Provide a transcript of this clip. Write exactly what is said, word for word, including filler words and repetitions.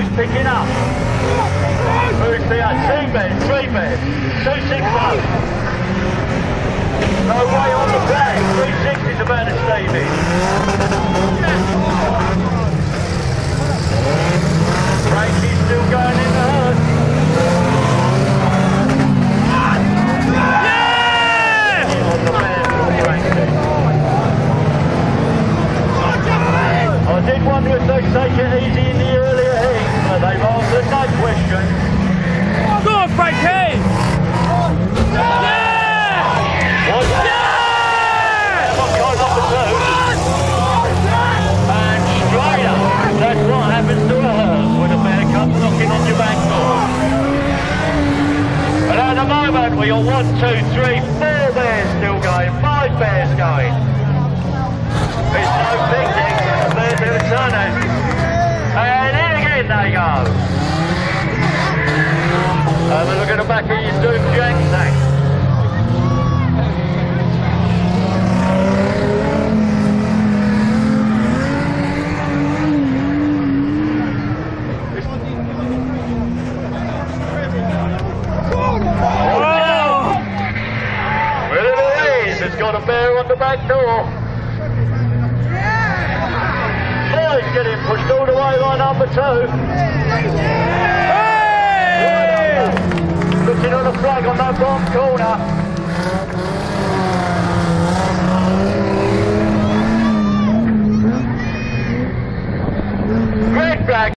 Picking up. Who's the uh, two bed, three bed, two six oh. No way on the back. Three six is about to stave in. Frankie's still going in the hearse. Yeah! On the bed for Frankie. I did wonder if they'd take it easy in the earlier heat, but they've answered no question. Go on, Frankie! Yeah! What? Yeah! What goes up the two? And straight up. That's what happens to a hearse when a bear comes knocking on your back door. And at the moment we got one, two, three, four bears still going, five bears going. It's no picnic, the bears are returning. And in again they go. Have a look at the back of your Doom Jack tank. It's got a bear on the back door. Boys getting pushed all the way by number two. Hey! Looking on the flag on that bottom corner.